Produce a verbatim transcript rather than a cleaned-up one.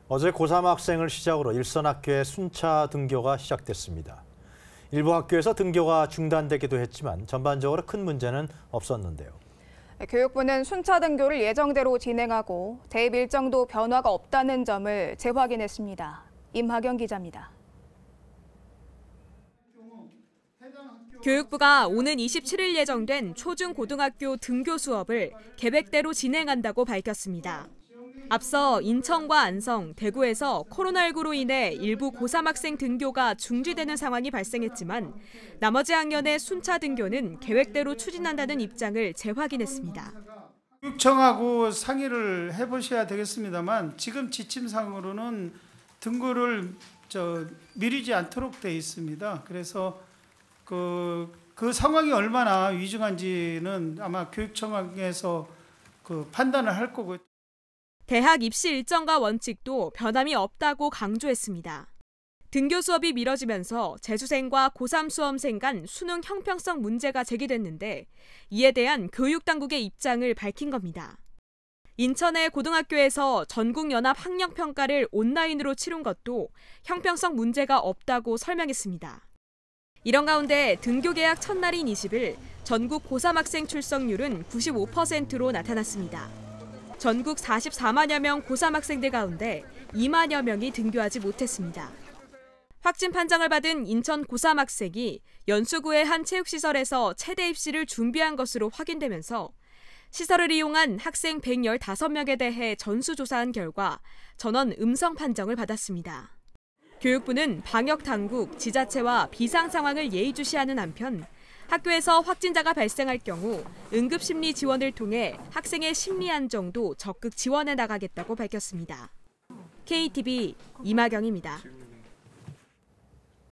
어제 고삼 학생을 시작으로 일선 학교의 순차 등교가 시작됐습니다. 일부 학교에서 등교가 중단되기도 했지만 전반적으로 큰 문제는 없었는데요. 교육부는 순차 등교를 예정대로 진행하고 대입 일정도 변화가 없다는 점을 재확인했습니다. 임하경 기자입니다. 교육부가 오는 이십칠 일 예정된 초중고등학교 등교 수업을 계획대로 진행한다고 밝혔습니다. 앞서 인천과 안성, 대구에서 코로나십구로 인해 일부 고삼 학생 등교가 중지되는 상황이 발생했지만 나머지 학년의 순차 등교는 계획대로 추진한다는 입장을 재확인했습니다. 교육청하고 상의를 해보셔야 되겠습니다만 지금 지침상으로는 등교를 저 미루지 않도록 돼 있습니다. 그래서 그, 그 상황이 얼마나 위중한지는 아마 교육청에서 그 판단을 할 거고. 대학 입시 일정과 원칙도 변함이 없다고 강조했습니다. 등교 수업이 미뤄지면서 재수생과 고삼 수험생 간 수능 형평성 문제가 제기됐는데 이에 대한 교육당국의 입장을 밝힌 겁니다. 인천의 고등학교에서 전국연합학력평가를 온라인으로 치른 것도 형평성 문제가 없다고 설명했습니다. 이런 가운데 등교 개학 첫날인 이십 일 전국 고삼 학생 출석률은 구십오 퍼센트로 나타났습니다. 전국 사십사만여 명 고삼 학생들 가운데 이만여 명이 등교하지 못했습니다. 확진 판정을 받은 인천 고삼 학생이 연수구의 한 체육시설에서 체대 입시를 준비한 것으로 확인되면서 시설을 이용한 학생 백십오 명에 대해 전수조사한 결과 전원 음성 판정을 받았습니다. 교육부는 방역당국, 지자체와 비상 상황을 예의주시하는 한편 학교에서 확진자가 발생할 경우 응급심리 지원을 통해 학생의 심리 안정도 적극 지원해 나가겠다고 밝혔습니다. 케이티비 임하경입니다.